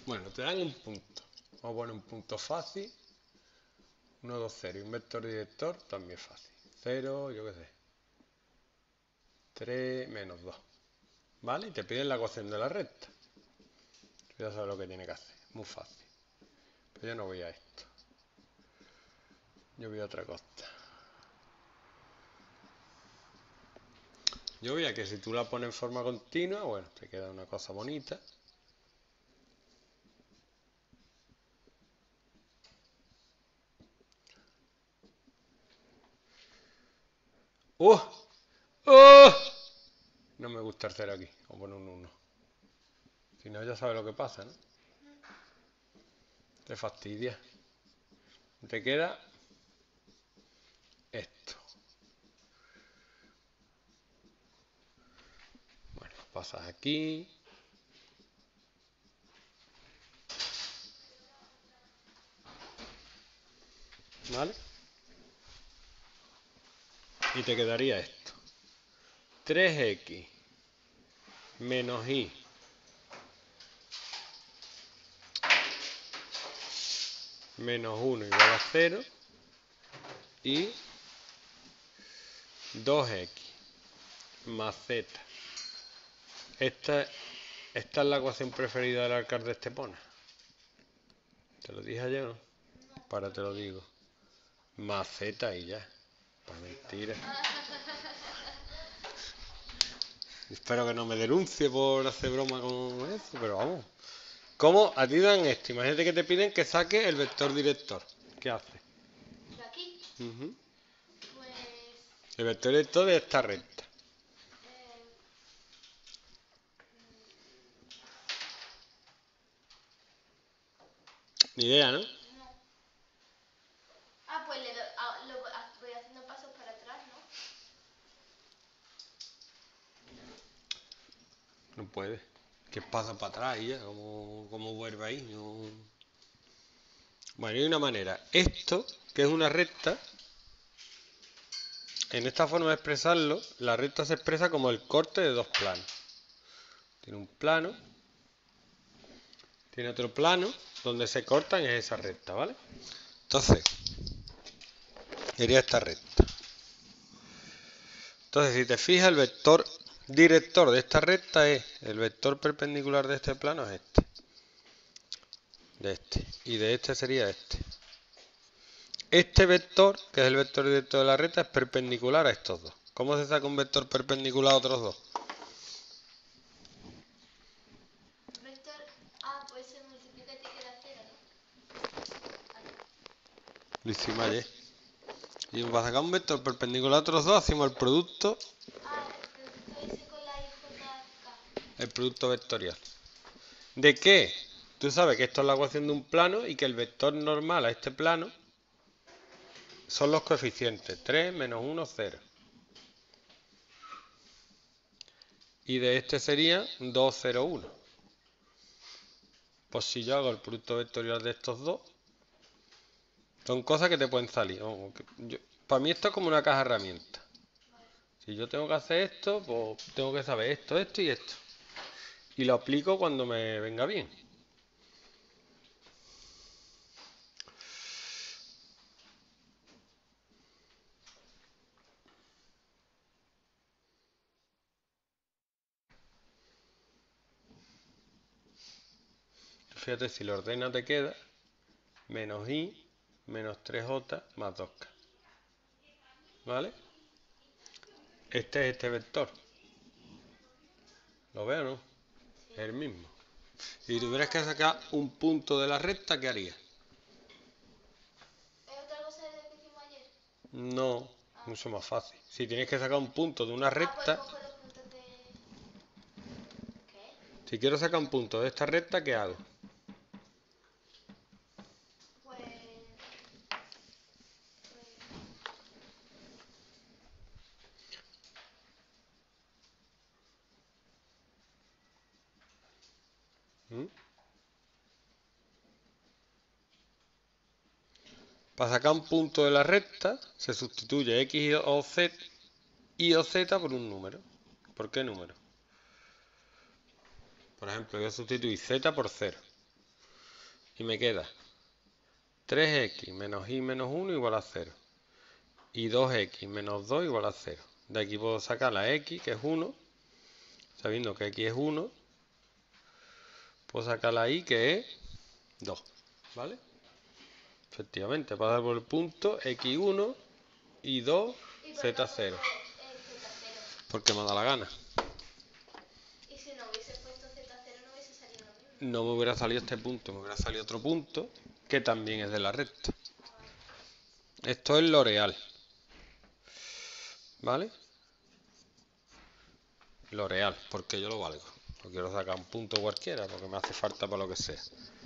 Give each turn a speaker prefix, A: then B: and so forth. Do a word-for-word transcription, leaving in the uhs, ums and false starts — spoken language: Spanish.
A: Bueno, te dan un punto. Vamos a poner un punto fácil. uno, dos, cero. Y un vector director también fácil. cero, yo qué sé. tres menos dos. ¿Vale? Y te piden la ecuación de la recta. Tú ya sabes lo que tiene que hacer. Muy fácil. Pero yo no voy a esto. Yo voy a otra cosa. Yo voy a que si tú la pones en forma continua, bueno, te queda una cosa bonita. ¡Uh! ¡Oh! No me gusta el cero aquí. Vamos a poner un uno. Si no, ya sabes lo que pasa, ¿no? Te fastidia. Te queda esto. Bueno, pasas aquí. ¿Vale? Y te quedaría esto. tres equis menos y menos uno igual a cero. Y dos equis más z. Esta, esta es la ecuación preferida del alcalde de Estepona. ¿Te lo dije ayer o no? Para te lo digo. Más z y ya. Para mentira. Espero que no me denuncie por hacer broma con eso, pero vamos. ¿Cómo? A ti dan esto. Imagínate que te piden que saques el vector director. ¿Qué haces?
B: ¿De aquí?
A: Uh-huh.
B: Pues...
A: El vector director de esta recta.
B: Eh,
A: Ni idea, ¿no?
B: no. Ah, pues le do, ah, lo, ah, voy haciendo pasos para atrás, ¿no?
A: No puede. ¿Qué pasa para atrás y ya? ¿Cómo, cómo vuelve ahí? No. Bueno, hay una manera. Esto, que es una recta, en esta forma de expresarlo, la recta se expresa como el corte de dos planos. Tiene un plano, tiene otro plano, donde se cortan es esa recta, ¿vale? Entonces, sería esta recta. Entonces, si te fijas, el vector director de esta recta es el vector perpendicular de este plano es este. De este. Y de este sería este. Este vector, que es el vector director de la recta, es perpendicular a estos dos. ¿Cómo se saca un vector perpendicular a otros dos?
B: Vector... Ah, pues se multiplica y te queda cero, ¿no?
A: Lo hicimos ayer. Y para sacar un vector perpendicular a otros dos, hacemos el producto.
B: Ah, el producto ese con la I J K.
A: El producto vectorial. ¿De qué? Tú sabes que esto es la ecuación de un plano y que el vector normal a este plano son los coeficientes tres, menos uno, cero. Y de este sería dos, cero, uno. Pues si yo hago el producto vectorial de estos dos, son cosas que te pueden salir. Yo, para mí esto es como una caja de herramientas. Si yo tengo que hacer esto, pues tengo que saber esto, esto y esto. Y lo aplico cuando me venga bien. Fíjate, si lo ordena te queda menos i menos tres j más dos k. ¿Vale? Este es este vector. ¿Lo veo o no?
B: Sí.
A: Es el mismo. Si tuvieras que sacar un punto de la recta, ¿qué harías?
B: ¿Es otra cosa de lo que hicimos ayer?
A: No,
B: Ah.
A: mucho más fácil. Si tienes que sacar un punto de una
B: Ah, pues
A: recta,
B: cojo los puntos de... ¿Qué?
A: si quiero sacar un punto de esta recta, ¿qué hago?
B: Pues... pues...
A: ¿Mm? Para sacar un punto de la recta, se sustituye x o z, y o z por un número. ¿Por qué número? Por ejemplo, yo sustituí z por cero. Y me queda tres equis menos y menos uno igual a cero. Y dos equis menos dos igual a cero. De aquí puedo sacar la x, que es uno. Sabiendo que x es uno, puedo sacar la y, que es dos. ¿Vale? Efectivamente, pasar por el punto equis uno y dos,
B: ¿Y por
A: zeta
B: qué
A: cero.
B: eh, zeta cero?
A: Porque me da la gana.
B: Y si no hubiese puesto zeta cero no hubiese salido lo mismo.
A: No me hubiera salido este punto, me hubiera salido otro punto que también es de la recta. Esto es lo real. ¿Vale? Lo real, porque yo lo valgo. No quiero sacar un punto cualquiera porque me hace falta para lo que sea.